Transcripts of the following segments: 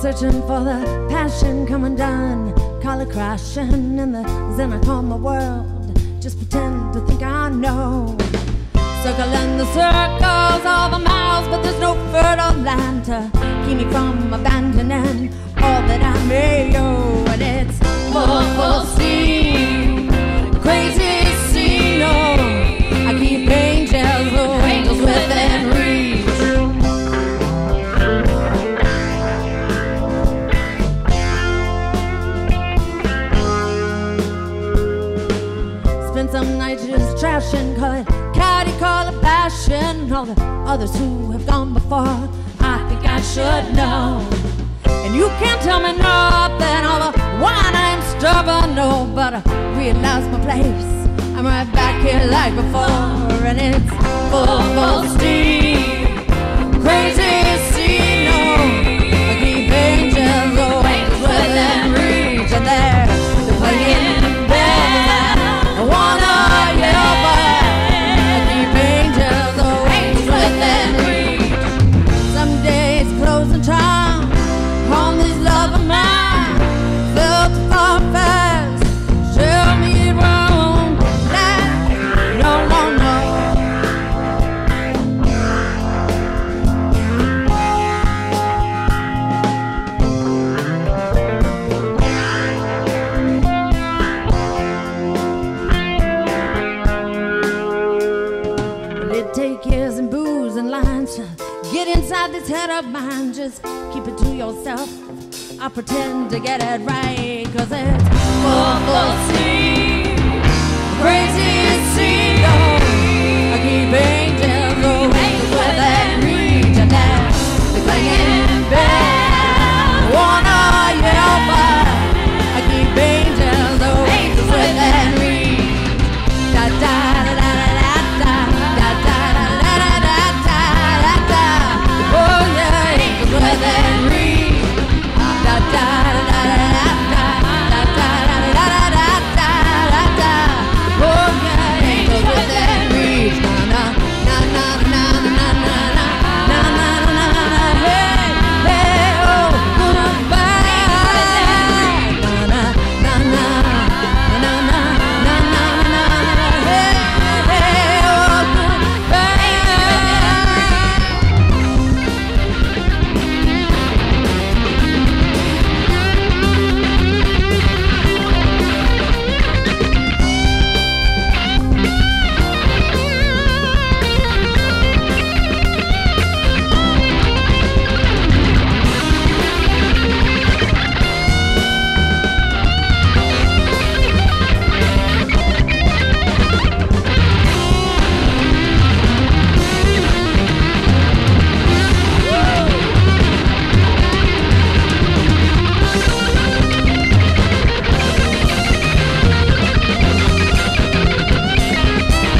searching for the passion, come undone, call it crashing in the Xenochroma world. Just pretend to think I know. Circling the circles of a mouse, but there's no fertile land to keep me from abandoning all that I may owe. And it's full steam, crazy scene. Oh, I keep angels, oh, angels within reach. Spend some nights just trashing, call it catty, call it passion. All the others who have gone before, I think I should know. And you can't tell me nothing, all the while I'm stubborn, no. But I realize my place, I'm right back here like before. And it's full steam, crazy scene. Oh, I keep angels, oh, angels within reach. And they're playing bad, I wanna yell, but I keep angels, oh, angels within reach. Some days closing time on this love of mine, felt far fast, tell me it won't last. No, no, no. It'd take years and booze and lines to get inside this head of mine. Just keep it to yourself, I pretend to get it right. Cause it's full steam, crazy scene. Oh, I keep angels, oh, angels within reach. And they're clanging bells, wanna yell, but I keep angels, oh, angels within reach. Da da da da da da da da da da da da da da. Oh yeah, angels within reach. Da da da da da da da da da da da da da. Oh yeah, angels within reach. Na na na na na na na na na na na. Hey hey oh, goodbye. Na na na na na na na na na. Hey hey oh, goodbye.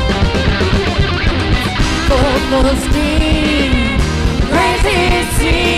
Full steam, crazy scene.